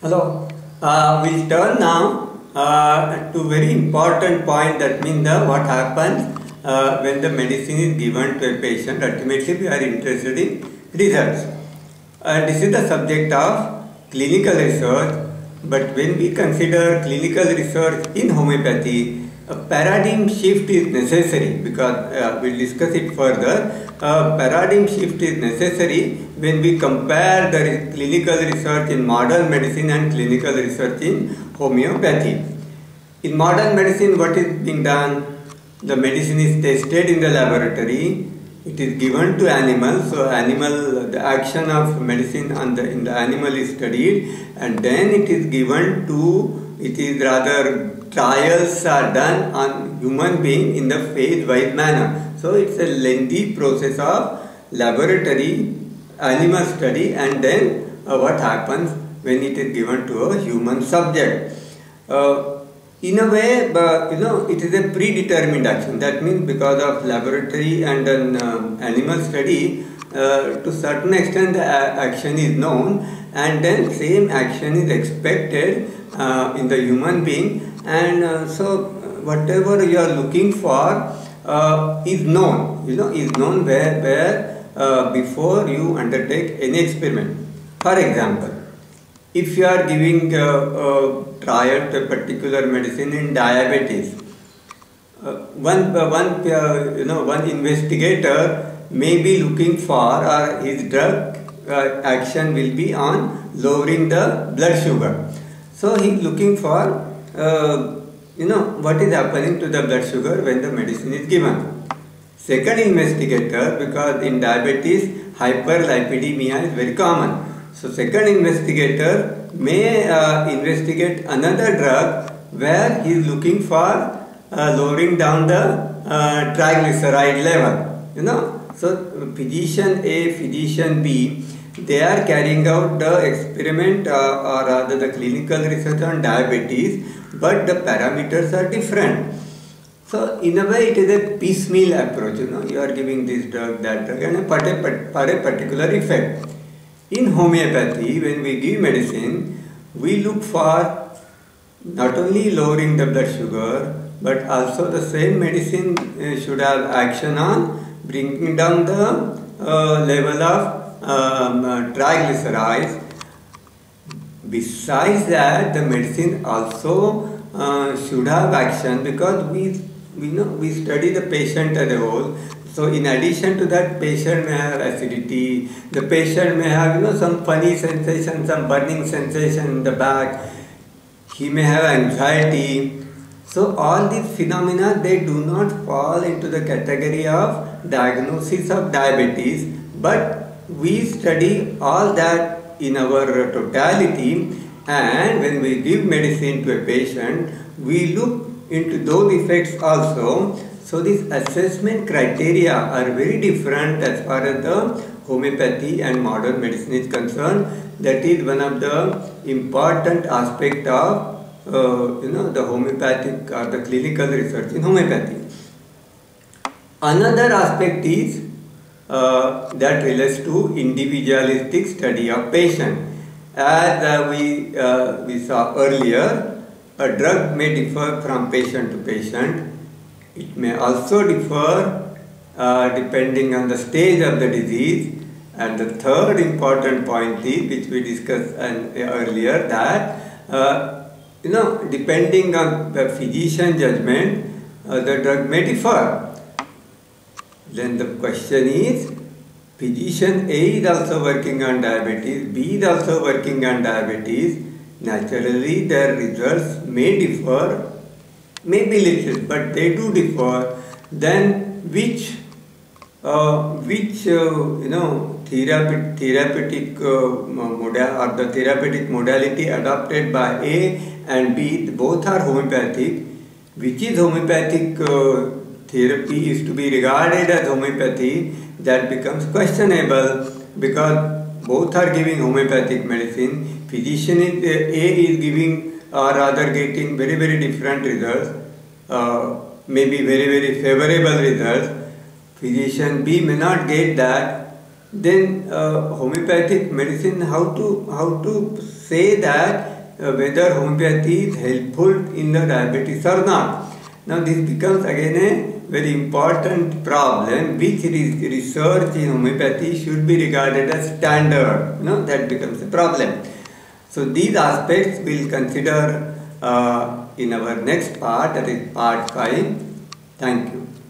Hello. We'll turn now to very important point, that means what happens when the medicine is given to a patient. Ultimately, we are interested in results. This is the subject of clinical research. But when we consider clinical research in homeopathy, a paradigm shift is necessary, because we'll discuss it further. Paradigm shift is necessary when we compare the clinical research in modern medicine and clinical research in homeopathy. In modern medicine, what is being done? The medicine is tested in the laboratory. It is given to animals. So, the action of medicine in the animal is studied, and then it is given to. It is rather trials are done on human being in the phase-wise manner. So, it's a lengthy process of laboratory animal study, and then what happens when it is given to a human subject. In a way, it is a predetermined action. That means because of laboratory and an animal study, to certain extent the action is known, and then same action is expected in the human being, and so whatever you are looking for is known. Is known where before you undertake any experiment. For example, if you are giving a trial to a particular medicine in diabetes, one investigator may be looking for, or his drug action will be on lowering the blood sugar. So he is looking for what is happening to the blood sugar when the medicine is given. Second investigator, because in diabetes hyperlipidemia is very common. So second investigator may investigate another drug where he is looking for lowering down the triglyceride level. So physician A, physician B, they are carrying out the experiment or rather the clinical research on diabetes, but the parameters are different. So in a way it is a piecemeal approach. You are giving this drug, that drug, and for a particular effect. In homeopathy, when we give medicine, we look for not only lowering the blood sugar, but also the same medicine should have action on bringing down the level of triglycerides. Besides that, the medicine also should have action, because we study the patient as a whole. So in addition to that, patient may have acidity, the patient may have some funny sensation, some burning sensation in the back, he may have anxiety. So all these phenomena, they do not fall into the category of diagnosis of diabetes, but we study all that in our totality, and when we give medicine to a patient, we look into those effects also. So these assessment criteria are very different as far as the homeopathy and modern medicine is concerned. That is one of the important aspect of the homeopathic or the clinical research in homeopathy. Another aspect is that relates to individualistic study of patient. As we saw earlier, a drug may differ from patient to patient. It may also differ depending on the stage of the disease. And the third important point is, which we discussed earlier, that depending on the physician judgment, the drug may differ. Then the question is, physician A is also working on diabetes, B is also working on diabetes. Naturally, their results may differ, maybe little, but they do differ. Then which therapeutic modality adopted by A and B, both are homeopathic. Which is homeopathic therapy is to be regarded as homeopathy, that becomes questionable, because both are giving homeopathic medicine. Physician A is giving or rather getting very, very different results, maybe very, very favorable results. Physician B may not get that. Then homeopathic medicine, how to say that whether homeopathy is helpful in the diabetes or not. Now this becomes again a very important problem, which research in homeopathy should be regarded as standard. That becomes a problem. So these aspects we'll consider in our next part, that is part 5. Thank you.